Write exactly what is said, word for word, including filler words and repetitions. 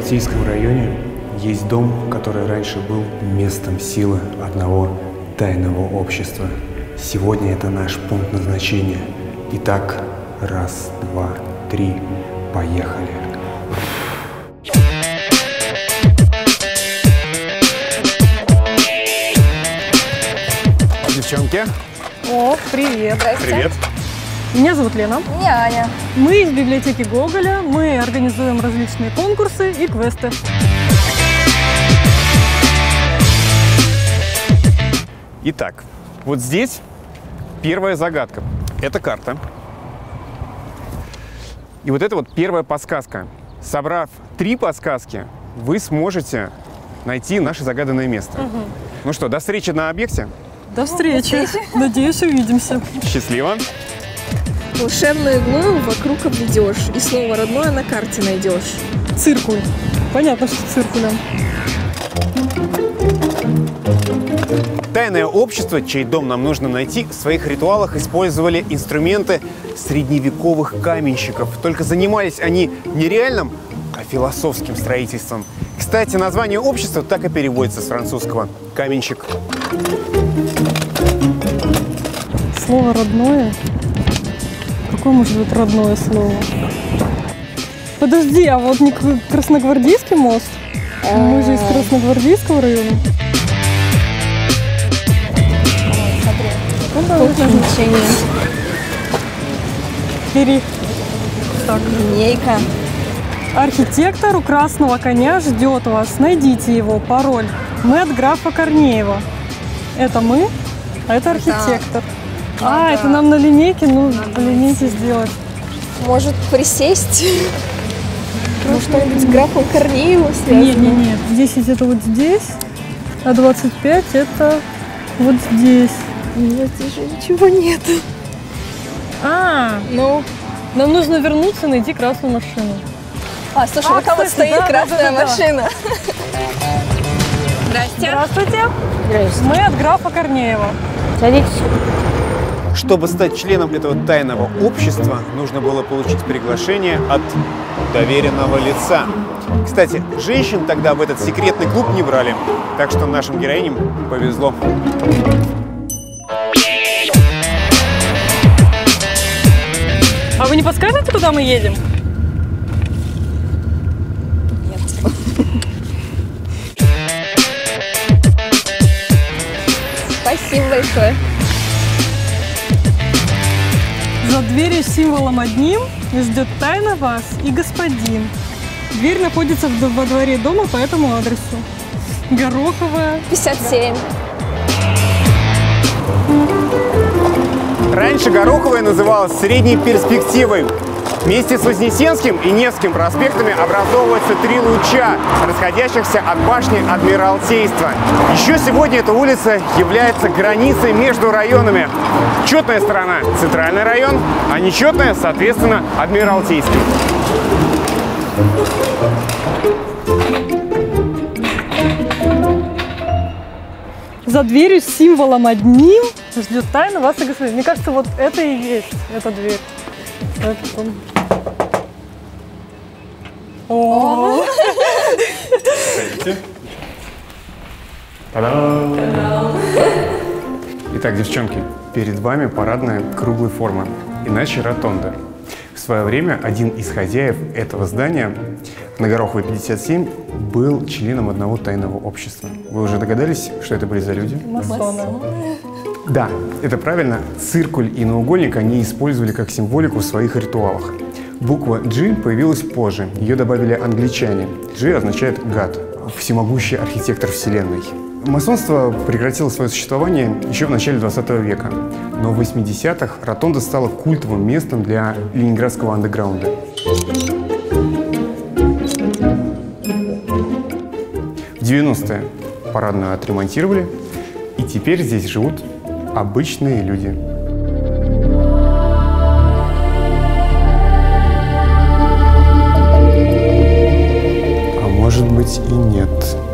Адмиралтейском районе есть дом, который раньше был местом силы одного тайного общества. Сегодня это наш пункт назначения. Итак, раз, два, три, поехали. Девчонки. О, привет. Здрасте. Привет. Меня зовут Лена. Меня Аня. Мы из библиотеки Гоголя. Мы организуем различные конкурсы и квесты. Итак, вот здесь первая загадка. Это карта. И вот это вот первая подсказка. Собрав три подсказки, вы сможете найти наше загаданное место. Угу. Ну что, до встречи на объекте. До встречи. Надеюсь, увидимся. Счастливо. Волшебную иглу вокруг обведешь, и слово родное на карте найдешь. Циркуль. Понятно, что циркулем. Тайное общество, чей дом нам нужно найти, в своих ритуалах использовали инструменты средневековых каменщиков. Только занимались они не реальным, а философским строительством. Кстати, название общества так и переводится с французского – каменщик. Слово родное? Какое может быть родное слово? Подожди, а вот не Красногвардейский мост? Мы же из Красногвардейского района. Пункт назначения. Бери. Так. Линейка. Архитектор у красного коня ждет вас. Найдите его. Пароль. Мы от графа Корнеева. Это мы, а это архитектор. А, да. это нам на линейке, ну, по линейке сделать. Может присесть? Ну, что-нибудь с графом Корнеева связано? Нет, нет, нет. десять это вот здесь, а двадцать пять это вот здесь. Нет, здесь же ничего нет. А, Ну, нам нужно вернуться и найти красную машину. а, слушай, А, вот там вот кстати, стоит да, красная да, да, да. машина. Здрасте. Здравствуйте. Здрасте. Мы от графа Корнеева. Садитесь. Чтобы стать членом этого тайного общества, нужно было получить приглашение от доверенного лица. Кстати, женщин тогда в этот секретный клуб не брали, так что нашим героиням повезло. А вы не подскажете, куда мы едем? Нет. Спасибо большое. За дверью с символом одним ждет тайна вас и господин. Дверь находится в- во дворе дома по этому адресу. Гороховая. пятьдесят семь. Раньше Гороховая называлась средней перспективой. Вместе с Вознесенским и Невским проспектами образовываются три луча, расходящихся от башни Адмиралтейства. Еще сегодня эта улица является границей между районами. Четная сторона – центральный район, а нечетная, соответственно, Адмиралтейский. За дверью с символом одним ждет тайна вас и господин. Мне кажется, вот это и есть эта дверь. Это он. О, Та-дам! Итак, девчонки, перед вами парадная круглой формы, иначе ротонда. В свое время один из хозяев этого здания на Гороховой пятьдесят семь был членом одного тайного общества. Вы уже догадались, что это были за люди? масоны. Да, это правильно. Циркуль и наугольник они использовали как символику в своих ритуалах. Буква G появилась позже, ее добавили англичане. G означает «гад», всемогущий архитектор Вселенной. Масонство прекратило свое существование еще в начале двадцатого века, но в восьмидесятых ротонда стала культовым местом для ленинградского андеграунда. В девяностые парадную отремонтировали, и теперь здесь живут обычные люди. А может быть и нет.